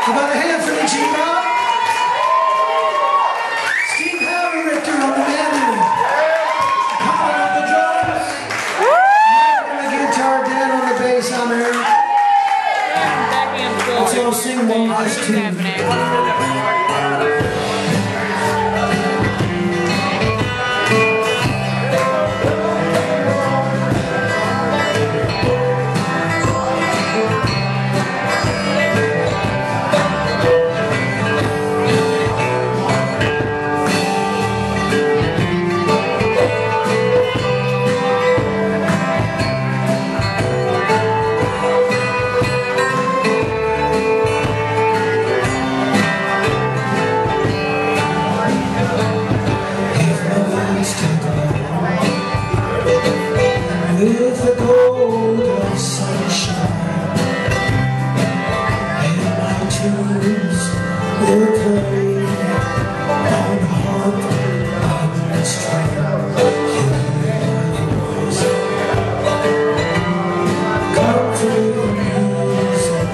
How about a hand for NAJEEBA? Steve Haberichter on the mandolin. Collin on the drums. Mike on the guitar, Dan on the bass, I'm Eric. Let's all sing one last tune. With the gold of sunshine, and my tunes were playing on the harp on the string. Come through the music,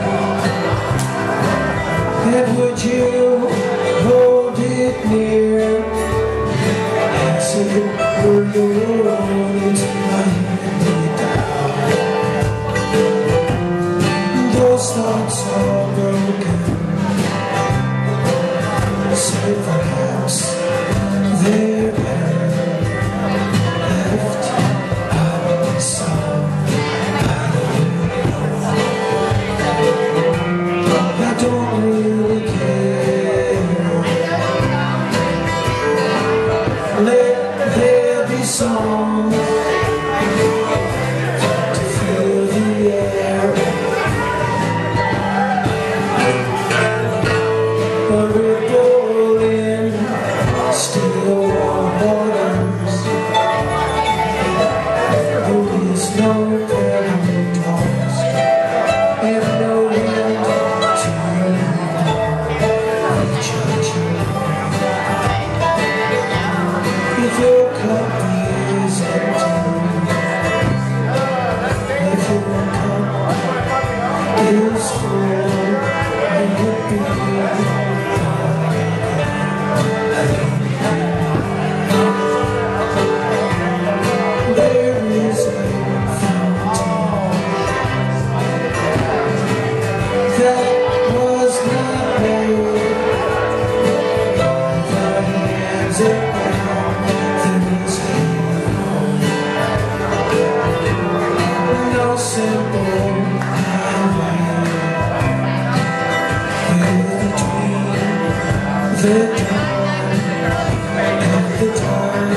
and would you hold it near as if it were your own into my hand? Those thoughts are broken, so perhaps they're better left out of the song. I don't really care. Let there be songs to fill the air. Still waters, there is no parallel tossed, and no wind to judge you. If your cup is empty, if your cup is full, then it be. There is a fountain that was not made by the hands of God. There is no simple highway between the dawn and the dark.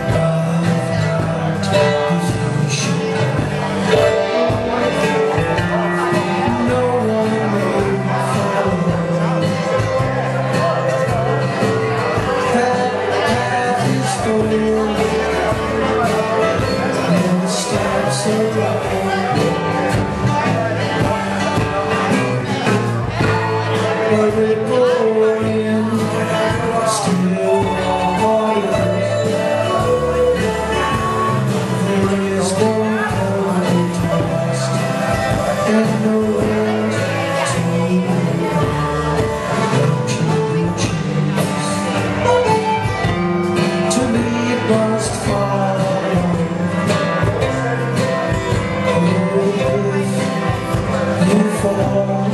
But we're going still waters. There is no color tossed and no wind to choose. To me it must follow. Oh, if you fall.